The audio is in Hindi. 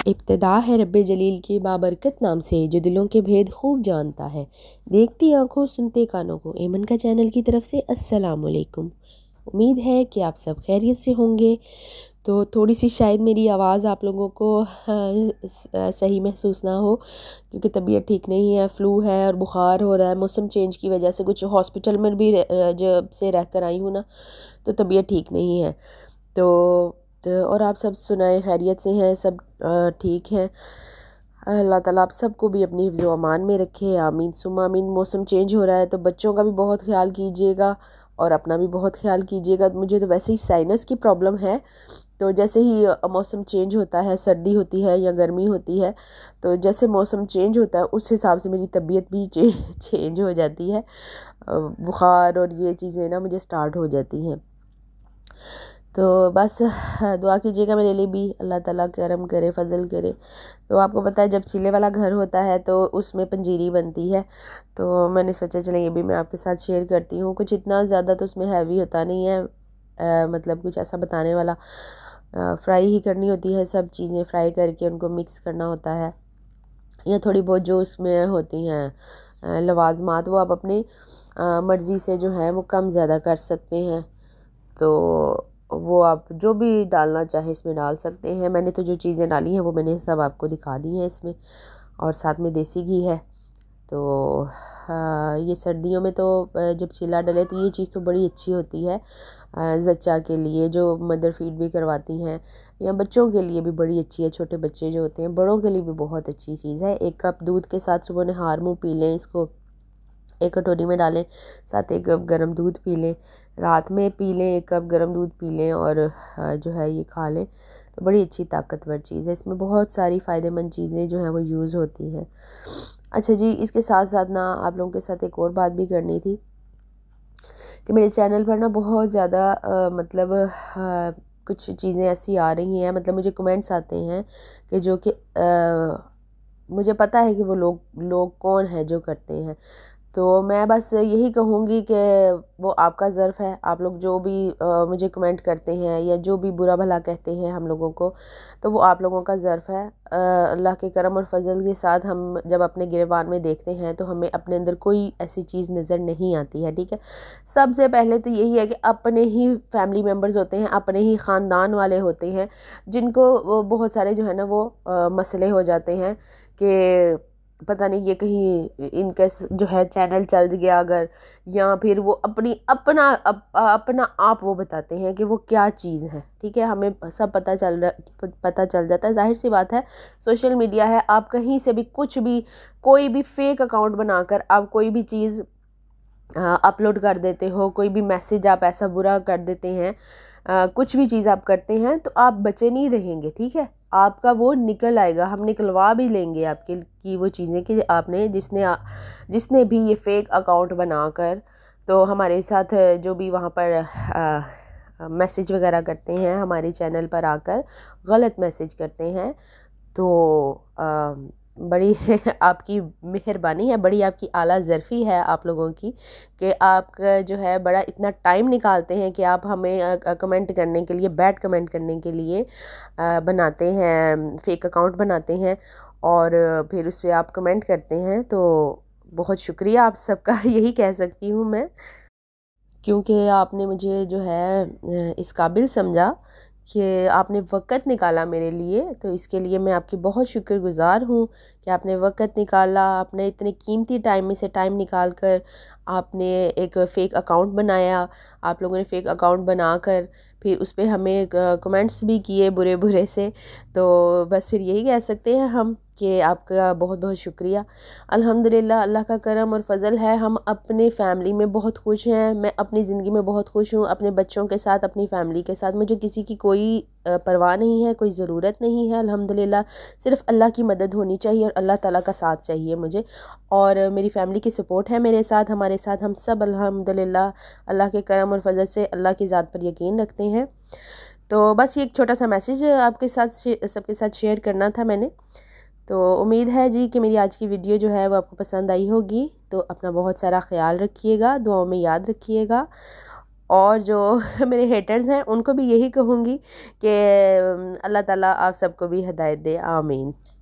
इब्तिदा है रब्बे जलील के बाबरकत नाम से जो दिलों के भेद खूब जानता है। देखती आंखों सुनते कानों को एमन का चैनल की तरफ से अस्सलाम वालेकुम। उम्मीद है कि आप सब खैरियत से होंगे। तो थोड़ी सी शायद मेरी आवाज़ आप लोगों को सही महसूस ना हो, क्योंकि तबीयत ठीक नहीं है, फ़्लू है और बुखार हो रहा है। मौसम चेंज की वजह से कुछ हॉस्पिटल में भी जब से रह कर आई हूँ ना, तो तबीयत ठीक नहीं है। और आप सब सुनाए खैरियत से हैं, सब ठीक हैं। अल्लाह ताला आप सबको भी अपनी हिफ्ज़ व अमान में रखे, आमीन सुम्मा आमीन। मौसम चेंज हो रहा है तो बच्चों का भी बहुत ख्याल कीजिएगा और अपना भी बहुत ख्याल कीजिएगा। मुझे तो वैसे ही साइनस की प्रॉब्लम है, तो जैसे ही मौसम चेंज होता है, सर्दी होती है या गर्मी होती है, तो जैसे मौसम चेंज होता है उस हिसाब से मेरी तबीयत भी चेंज हो जाती है। बुखार और ये चीज़ें ना मुझे स्टार्ट हो जाती हैं। तो बस दुआ कीजिएगा मेरे लिए भी, अल्लाह ताला करम करे, फजल करे। तो आपको पता है जब चीले वाला घर होता है तो उसमें पंजीरी बनती है, तो मैंने सोचा चलें ये भी मैं आपके साथ शेयर करती हूँ। कुछ इतना ज़्यादा तो उसमें हैवी होता नहीं है, मतलब कुछ ऐसा बताने वाला। फ्राई ही करनी होती है, सब चीज़ें फ्राई करके उनको मिक्स करना होता है। या थोड़ी बहुत जो उसमें होती हैं लवाजमात, वो आप अपनी मर्ज़ी से जो है वो कम ज़्यादा कर सकते हैं। तो वो आप जो भी डालना चाहें इसमें डाल सकते हैं। मैंने तो जो चीज़ें डाली हैं वो मैंने सब आपको दिखा दी हैं इसमें, और साथ में देसी घी है। तो ये सर्दियों में तो जब चीला डले तो ये चीज़ तो बड़ी अच्छी होती है ज़च्चा के लिए, जो मदर फीड भी करवाती हैं, या बच्चों के लिए भी बड़ी अच्छी है। छोटे बच्चे जो होते हैं, बड़ों के लिए भी बहुत अच्छी चीज़ है। 1 कप दूध के साथ सुबह नहार मुँह पी लें, इसको एक कटोरी में डालें, साथ 1 कप गर्म दूध पी लें, रात में पी लें, 1 कप गर्म दूध पी लें और जो है ये खा लें, तो बड़ी अच्छी ताकतवर चीज़ है। इसमें बहुत सारी फ़ायदेमंद चीज़ें जो हैं वो यूज़ होती हैं। अच्छा जी, इसके साथ साथ ना आप लोगों के साथ एक और बात भी करनी थी कि मेरे चैनल पर ना बहुत ज़्यादा मतलब कुछ चीज़ें ऐसी आ रही हैं, मतलब मुझे कमेंट्स आते हैं कि जो कि मुझे पता है कि वो लोग कौन है जो करते हैं। तो मैं बस यही कहूँगी कि वो आपका ज़र्फ़ है। आप लोग जो भी मुझे कमेंट करते हैं या जो भी बुरा भला कहते हैं हम लोगों को, तो वो आप लोगों का ज़र्फ़ है। अल्लाह के करम और फजल के साथ हम जब अपने गिरबान में देखते हैं तो हमें अपने अंदर कोई ऐसी चीज़ नज़र नहीं आती है, ठीक है। सबसे पहले तो यही है कि अपने ही फैमिली मेम्बर्स होते हैं, अपने ही ख़ानदान वाले होते हैं, जिनको बहुत सारे जो है ना वो मसले हो जाते हैं कि पता नहीं ये कहीं इनका जो है चैनल चल गया अगर, या फिर वो अपना आप वो बताते हैं कि वो क्या चीज़ है, ठीक है। हमें सब पता चल जाता है, जाहिर सी बात है, सोशल मीडिया है। आप कहीं से भी कुछ भी, कोई भी फेक अकाउंट बनाकर आप कोई भी चीज़ अपलोड कर देते हो, कोई भी मैसेज आप ऐसा बुरा कर देते हैं, कुछ भी चीज़ आप करते हैं तो आप बचे नहीं रहेंगे, ठीक है। आपका वो निकल आएगा, हम निकलवा भी लेंगे आपके की वो चीज़ें कि आपने जिसने भी ये फेक अकाउंट बनाकर तो हमारे साथ जो भी वहाँ पर मैसेज वगैरह करते हैं, हमारे चैनल पर आकर गलत मैसेज करते हैं, तो बड़ी आपकी मेहरबानी है, बड़ी आपकी आला ज़र्फ़ी है आप लोगों की कि आप जो है बड़ा इतना टाइम निकालते हैं कि आप हमें कमेंट करने के लिए, बैड कमेंट करने के लिए बनाते हैं, फेक अकाउंट बनाते हैं और फिर उस पर आप कमेंट करते हैं। तो बहुत शुक्रिया आप सबका यही कह सकती हूँ मैं, क्योंकि आपने मुझे जो है इस काबिल समझा कि आपने वक़्त निकाला मेरे लिए। तो इसके लिए मैं आपकी बहुत शुक्रगुज़ार हूँ कि आपने वक़्त निकाला, आपने इतने कीमती टाइम में से टाइम निकाल कर आपने एक फ़ेक अकाउंट बनाया। आप लोगों ने फ़ेक अकाउंट बनाकर फिर उस पर हमें कमेंट्स भी किए बुरे बुरे से। तो बस फिर यही कह सकते हैं हम कि आपका बहुत बहुत शुक्रिया। अल्हम्दुलिल्लाह, अल्लाह का करम और फजल है, हम अपने फ़ैमिली में बहुत खुश हैं। मैं अपनी ज़िंदगी में बहुत खुश हूँ, अपने बच्चों के साथ, अपनी फ़ैमिली के साथ। मुझे किसी की कोई परवाह नहीं है, कोई ज़रूरत नहीं है। अल्हम्दुलिल्लाह, सिर्फ़ अल्लाह की मदद होनी चाहिए और अल्लाह ताला का साथ चाहिए मुझे, और मेरी फ़ैमिली की सपोर्ट है मेरे साथ, हमारे साथ। हम सब अल्हम्दुलिल्लाह अल्लाह के करम और फजल से अल्लाह की ज़ात पर यकीन रखते हैं। तो बस ये एक छोटा सा मैसेज आपके साथ सबके साथ शेयर करना था मैंने। तो उम्मीद है जी कि मेरी आज की वीडियो जो है वो आपको पसंद आई होगी। तो अपना बहुत सारा ख्याल रखिएगा, दुआओं में याद रखिएगा, और जो मेरे हेटर्स हैं उनको भी यही कहूँगी कि अल्लाह ताला आप सबको भी हिदायत दे, आमीन।